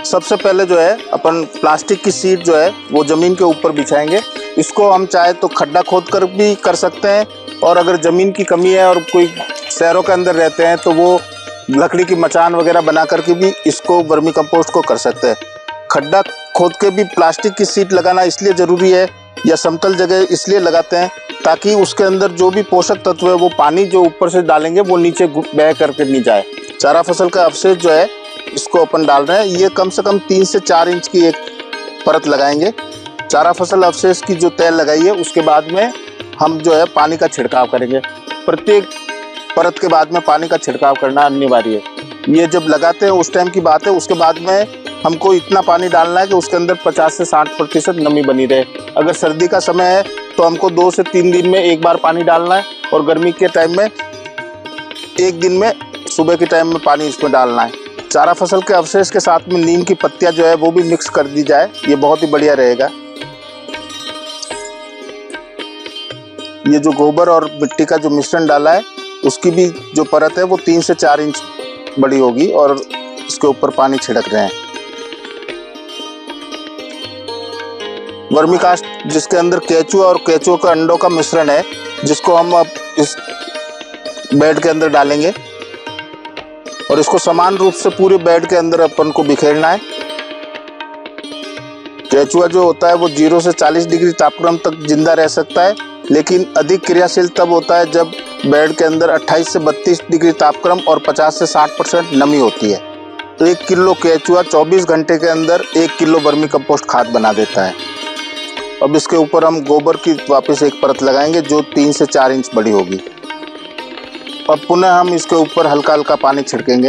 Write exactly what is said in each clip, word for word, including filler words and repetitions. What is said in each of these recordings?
सबसे पहले जो है अपन प्लास्टिक की शीट जो है वो ज़मीन के ऊपर बिछाएंगे। इसको हम चाहे तो खड्डा खोद कर भी कर सकते हैं, और अगर ज़मीन की कमी है और कोई शहरों के अंदर रहते हैं तो वो लकड़ी की मचान वगैरह बना करके भी इसको वर्मी कंपोस्ट को कर सकते हैं। खड्डा खोद के भी प्लास्टिक की शीट लगाना इसलिए ज़रूरी है या समतल जगह इसलिए लगाते हैं ताकि उसके अंदर जो भी पोषक तत्व है वो पानी जो ऊपर से डालेंगे वो नीचे बह करके नहीं जाए। चारा फसल का अवशेष जो है इसको अपन डाल रहे हैं, ये कम से कम तीन से चार इंच की एक परत लगाएंगे। चारा फसल अवशेष की जो तय लगाई है उसके बाद में हम जो है पानी का छिड़काव करेंगे। प्रत्येक परत के बाद में पानी का छिड़काव करना अनिवार्य है। ये जब लगाते हैं उस टाइम की बात है, उसके बाद में हमको इतना पानी डालना है कि उसके अंदर पचास से साठ प्रतिशत नमी बनी रहे। अगर सर्दी का समय है तो हमको दो से तीन दिन में एक बार पानी डालना है, और गर्मी के टाइम में एक दिन में सुबह के टाइम में पानी इसमें डालना है। चारा फसल के अवशेष के साथ में नीम की पत्तियां जो है वो भी मिक्स कर दी जाए, ये बहुत ही बढ़िया रहेगा। ये जो गोबर और मिट्टी का जो मिश्रण डाला है उसकी भी जो परत है वो तीन से चार इंच बड़ी होगी, और इसके ऊपर पानी छिड़क रहे हैं। वर्मी कास्ट जिसके अंदर केचुआ और केचुआ के अंडों का मिश्रण है, जिसको हम अब इस बेड के अंदर डालेंगे, और इसको समान रूप से पूरे बेड के अंदर अपन को बिखेरना है। केचुआ जो होता है वो जीरो से चालीस डिग्री तापक्रम तक जिंदा रह सकता है, लेकिन अधिक क्रियाशील तब होता है जब बेड के अंदर अट्ठाईस से बत्तीस डिग्री तापक्रम और पचास से साठ परसेंट नमी होती है। तो एक किलो केचुआ चौबीस घंटे के अंदर एक किलो वर्मी कंपोस्ट खाद बना देता है। अब इसके ऊपर हम गोबर की वापस एक परत लगाएंगे जो तीन से चार इंच बड़ी होगी। अब पुनः हम इसके ऊपर हल्का हल्का पानी छिड़केंगे।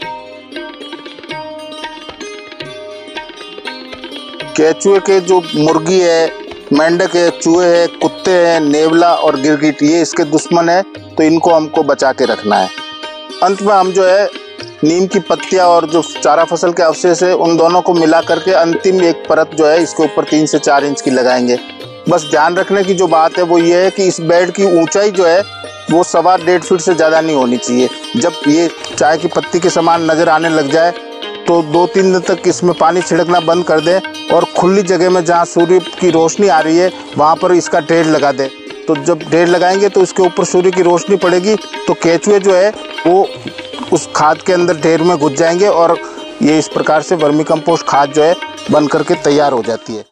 केचुए के जो मुर्गी है, मेंढक है, चूहे है, कुत्ते हैं, नेवला और गिरगिट, ये इसके दुश्मन है, तो इनको हमको बचा के रखना है। अंत में हम जो है नीम की पत्तियां और जो चारा फसल के अवशेष है उन दोनों को मिला करके अंतिम एक परत जो है इसके ऊपर तीन से चार इंच की लगाएंगे। बस ध्यान रखने की जो बात है वो ये है कि इस बेड की ऊंचाई जो है वो सवा डेढ़ फीट से ज़्यादा नहीं होनी चाहिए। जब ये चाय की पत्ती के समान नज़र आने लग जाए तो दो तीन दिन तक इसमें पानी छिड़कना बंद कर दें, और खुली जगह में जहाँ सूर्य की रोशनी आ रही है वहाँ पर इसका ढेर लगा दें। तो जब ढेर लगाएंगे तो इसके ऊपर सूर्य की रोशनी पड़ेगी तो केचुए जो है वो उस खाद के अंदर ढेर में घुस जाएंगे, और ये इस प्रकार से वर्मी कंपोस्ट खाद जो है बन करके तैयार हो जाती है।